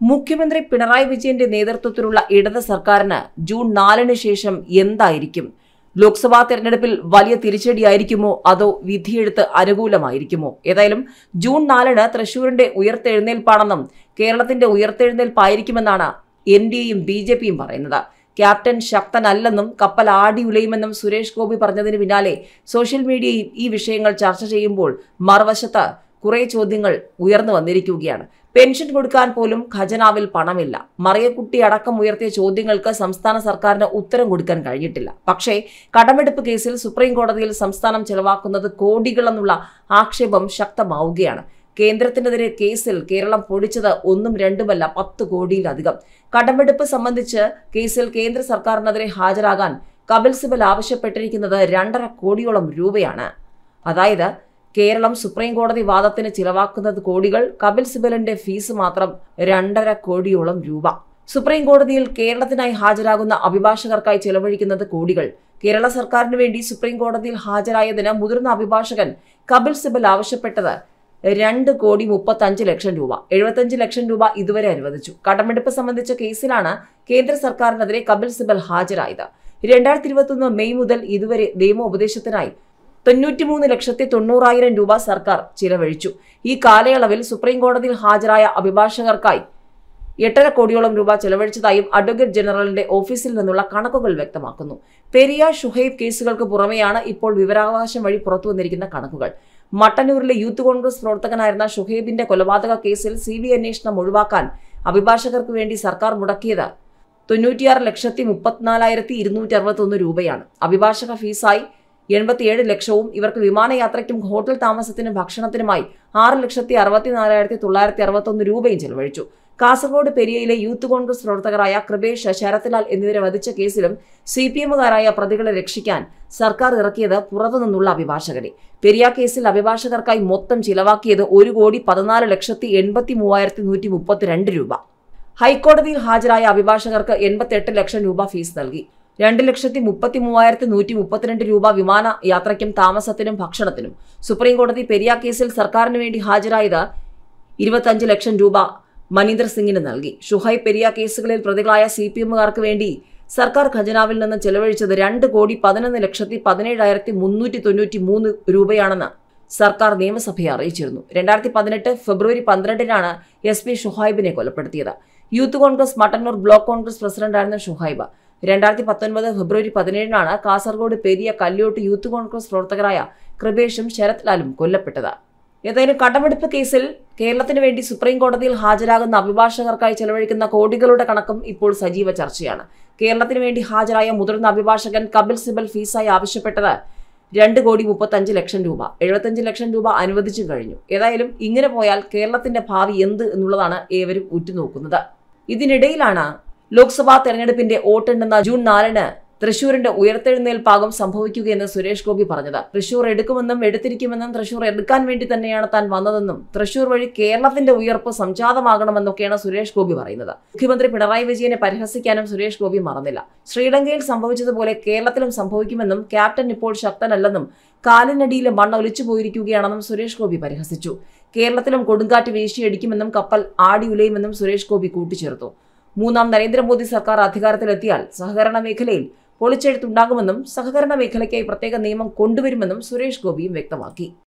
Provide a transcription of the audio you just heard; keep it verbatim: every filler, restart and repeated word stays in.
മുഖ്യമന്ത്രി പിണറായി വിജയന്റെ നേതൃത്വത്തിലുള്ള ഇടത് സർക്കാരിന് ജൂൺ നാലിന് ശേഷം എന്തായിരിക്കും? ലോക്സഭാ തെരഞ്ഞെടുപ്പിൽ വലിയ തിരിച്ചടിയായിരിക്കുമോ അതോ വിധിയെഴുത്ത് അനുകൂലമായിരിക്കുമോ? ഏതായാലും ജൂൺ നാലിന് തൃശൂരിന്റെ ഉയർത്തെഴുന്നേൽപ്പാണെന്നും കേരളത്തിന്റെ ഉയർത്തെഴുന്നേൽപ്പായിരിക്കുമെന്നാണ് എൻ ഡി എയും ബി ജെ പിയും പറയുന്നത്. ക്യാപ്റ്റൻ ശക്തനല്ലെന്നും കപ്പൽ ആടി ഉലയുമെന്നും സുരേഷ് ഗോപി പറഞ്ഞതിന് പിന്നാലെ സോഷ്യൽ മീഡിയയിൽ ഈ വിഷയങ്ങൾ ചർച്ച ചെയ്യുമ്പോൾ മറുവശത്ത് കുറെ ചോദ്യങ്ങൾ ഉയർന്നു വന്നിരിക്കുകയാണ്. പെൻഷൻ കൊടുക്കാൻ പോലും ഖജനാവിൽ പണമില്ല. മറിയക്കുട്ടി അടക്കം ഉയർത്തിയ ചോദ്യങ്ങൾക്ക് സംസ്ഥാന സർക്കാരിന് ഉത്തരം കൊടുക്കാൻ കഴിഞ്ഞിട്ടില്ല. പക്ഷേ കടമെടുപ്പ് കേസിൽ സുപ്രീം കോടതിയിൽ സംസ്ഥാനം ചെലവാക്കുന്നത് കോടികളെന്നുള്ള ആക്ഷേപം ശക്തമാവുകയാണ്. കേന്ദ്രത്തിനെതിരെ കേസിൽ കേരളം പൊടിച്ചത് ഒന്നും രണ്ടുമല്ല, പത്ത് കോടിയിലധികം. കടമെടുപ്പ് സംബന്ധിച്ച് കേസിൽ കേന്ദ്ര സർക്കാരിനെതിരെ ഹാജരാകാൻ കപിൽ സിബൽ ആവശ്യപ്പെട്ടിരിക്കുന്നത് രണ്ടര കോടിയോളം രൂപയാണ്. അതായത് കേരളം സുപ്രീം കോടതി വാദത്തിന് ചിലവാക്കുന്നത് കോടികൾ, കപിൽ സിബലിന്റെ ഫീസ് മാത്രം രണ്ടര കോടിയോളം രൂപ. സുപ്രീം കോടതിയിൽ കേരളത്തിനായി ഹാജരാകുന്ന അഭിഭാഷകർക്കായി ചെലവഴിക്കുന്നത് കോടികൾ. കേരള സർക്കാരിന് വേണ്ടി സുപ്രീം കോടതിയിൽ ഹാജരായതിന് മുതിർന്ന അഭിഭാഷകൻ കപിൽ സിബൽ ആവശ്യപ്പെട്ടത് രണ്ട് കോടി മുപ്പത്തി അഞ്ച് ലക്ഷം രൂപ. എഴുപത്തിയഞ്ച് ലക്ഷം രൂപ ഇതുവരെ അനുവദിച്ചു. കടമെടുപ്പ് സംബന്ധിച്ച കേസിലാണ് കേന്ദ്ര സർക്കാരിനെതിരെ കപിൽ സിബൽ ഹാജരായത്. രണ്ടായിരത്തി ഇരുപത്തി ഒന്ന് മെയ് മുതൽ ഇതുവരെ നിയമോപദേശത്തിനായി തൊണ്ണൂറ്റിമൂന്ന് ലക്ഷത്തി തൊണ്ണൂറായിരം രൂപ സർക്കാർ ചിലവഴിച്ചു. ഈ കാലയളവിൽ സുപ്രീം കോടതിയിൽ ഹാജരായ അഭിഭാഷകർക്കായി എട്ടര കോടിയോളം രൂപ ചെലവഴിച്ചതായും അഡ്വക്കേറ്റ് ജനറലിന്റെ ഓഫീസിൽ നിന്നുള്ള കണക്കുകൾ വ്യക്തമാക്കുന്നു. പെരിയ ഷുഹൈബ് കേസുകൾക്ക് പുറമെയാണ് ഇപ്പോൾ വിവരാവകാശം വഴി പുറത്തുവന്നിരിക്കുന്ന കണക്കുകൾ. മട്ടന്നൂരിലെ യൂത്ത് കോൺഗ്രസ് പ്രവർത്തകനായിരുന്ന ഷുഹൈബിന്റെ കൊലപാതക കേസിൽ സി ബി അന്വേഷണം ഒഴിവാക്കാൻ അഭിഭാഷകർക്ക് വേണ്ടി സർക്കാർ മുടക്കിയത് തൊണ്ണൂറ്റിയാറ് ലക്ഷത്തി മുപ്പത്തിനാലായിരത്തി ഇരുന്നൂറ്റി അറുപത്തി ഒന്ന് രൂപയാണ്. അഭിഭാഷക ഫീസായി എൺപത്തിയേഴ് ലക്ഷവും ഇവർക്ക് വിമാനയാത്രയ്ക്കും ഹോട്ടൽ താമസത്തിനും ഭക്ഷണത്തിനുമായി ആറ് ലക്ഷത്തി അറുപത്തിനാലായിരത്തി തൊള്ളായിരത്തി അറുപത്തി ഒന്ന് രൂപയും ചെലവഴിച്ചു. കാസർഗോഡ് പെരിയയിലെ യൂത്ത് കോൺഗ്രസ് പ്രവർത്തകരായ കൃപേഷ്, ശരത്ലാൽ എന്നിവരെ വധിച്ച കേസിലും സി പി എമ്മുകാരായ പ്രതികളെ രക്ഷിക്കാൻ സർക്കാർ ഇറക്കിയത് പുറത്തുനിന്നുള്ള അഭിഭാഷകരെ. പെരിയ കേസിൽ അഭിഭാഷകർക്കായി മൊത്തം ചിലവാക്കിയത് ഒരു കോടി പതിനാല് ലക്ഷത്തി എൺപത്തി മൂവായിരത്തി നൂറ്റി മുപ്പത്തിരണ്ട് രൂപ. ഹൈക്കോടതിയിൽ ഹാജരായ അഭിഭാഷകർക്ക് എൺപത്തെട്ട് ലക്ഷം രൂപ ഫീസ് നൽകി. രണ്ട് ലക്ഷത്തി മുപ്പത്തി മൂവായിരത്തി നൂറ്റി മുപ്പത്തിരണ്ട് രൂപ വിമാന യാത്രയ്ക്കും താമസത്തിനും ഭക്ഷണത്തിനും. സുപ്രീം കോടതി പെരിയ കേസിൽ സർക്കാരിന് വേണ്ടി ഹാജരായത് ഇരുപത്തിയഞ്ച് ലക്ഷം രൂപ മനീന്ദർ സിംഗിന് നൽകി. ഷുഹൈബ്, പെരിയ കേസുകളിൽ പ്രതികളായ സി പി എമ്മുകാർക്ക് വേണ്ടി സർക്കാർ ഖജനാവിൽ നിന്ന് ചെലവഴിച്ചത് രണ്ട് കോടി പതിനൊന്ന് ലക്ഷത്തി പതിനേഴായിരത്തി മുന്നൂറ്റി തൊണ്ണൂറ്റി മൂന്ന് രൂപയാണെന്ന് സർക്കാർ നിയമസഭയെ അറിയിച്ചിരുന്നു. രണ്ടായിരത്തി പതിനെട്ട് ഫെബ്രുവരി പന്ത്രണ്ടിനാണ് എസ് പി ഷുഹൈബിനെ കൊലപ്പെടുത്തിയത്. യൂത്ത് കോൺഗ്രസ് മട്ടന്നൂർ ബ്ലോക്ക് കോൺഗ്രസ് പ്രസിഡന്റായിരുന്ന ഷുഹൈബ് രണ്ടായിരത്തി പത്തൊൻപത് ഫെബ്രുവരി പതിനേഴിനാണ് കാസർഗോഡ് പെരിയ കല്യോട്ട് യൂത്ത് കോൺഗ്രസ് പ്രവർത്തകരായ കൃപേഷും ശരത്ലാലും കൊല്ലപ്പെട്ടത്. ഏതായാലും കടമെടുപ്പ് കേസിൽ കേരളത്തിന് വേണ്ടി സുപ്രീം കോടതിയിൽ ഹാജരാകുന്ന അഭിഭാഷകർക്കായി ചെലവഴിക്കുന്ന കോടികളുടെ കണക്കും ഇപ്പോൾ സജീവ ചർച്ചയാണ്. കേരളത്തിന് വേണ്ടി ഹാജരായ മുതിർന്ന അഭിഭാഷകൻ കപിൽ സിബൽ ഫീസായി ആവശ്യപ്പെട്ടത് രണ്ട് കോടി മുപ്പത്തി അഞ്ച് ലക്ഷം രൂപ. എഴുപത്തിയഞ്ച് ലക്ഷം രൂപ അനുവദിച്ചു കഴിഞ്ഞു. ഏതായാലും ഇങ്ങനെ പോയാൽ കേരളത്തിന്റെ ഭാവി എന്ത് എന്നുള്ളതാണ് ഏവരും ഉറ്റുനോക്കുന്നത്. ഇതിനിടയിലാണ് ലോക്സഭാ തെരഞ്ഞെടുപ്പിന്റെ വോട്ടെണ്ണുന്ന ജൂൺ നാലിന് തൃശൂരിന്റെ ഉയർത്തെഴുന്നേൽപ്പാകും സംഭവിക്കുകയെന്ന് സുരേഷ് ഗോപി പറഞ്ഞത്. തൃശൂർ എടുക്കുമെന്നും എടുത്തിരിക്കുമെന്നും തൃശൂർ എടുക്കാൻ വേണ്ടി തന്നെയാണ് താൻ വന്നതെന്നും തൃശൂർ വഴി കേരളത്തിന്റെ ഉയർപ്പ് സംജാതമാകണമെന്നൊക്കെയാണ് സുരേഷ് ഗോപി പറയുന്നത്. മുഖ്യമന്ത്രി പിണറായി വിജയനെ പരിഹസിക്കാനും സുരേഷ് ഗോപി മറന്നില്ല. ശ്രീലങ്കയിൽ സംഭവിച്ചതുപോലെ കേരളത്തിലും സംഭവിക്കുമെന്നും ക്യാപ്റ്റൻ ഇപ്പോൾ ശക്തനല്ലെന്നും കാലിനടിയിലെ മണ്ണ് ഒലിച്ചു പോയിരിക്കുകയാണെന്നും സുരേഷ് ഗോപി പരിഹസിച്ചു. കേരളത്തിലും കൊടുങ്കാറ്റ് വീശിയടിക്കുമെന്നും കപ്പൽ ആടി ഉലയുമെന്നും സുരേഷ് ഗോപി കൂട്ടിച്ചേർത്തു. മൂന്നാം നരേന്ദ്രമോദി സർക്കാർ അധികാരത്തിലെത്തിയാൽ സഹകരണ മേഖലയിൽ പൊളിച്ചെഴുത്തുണ്ടാകുമെന്നും സഹകരണ മേഖലയ്ക്കായി പ്രത്യേക നിയമം കൊണ്ടുവരുമെന്നും സുരേഷ് ഗോപിയും വ്യക്തമാക്കി.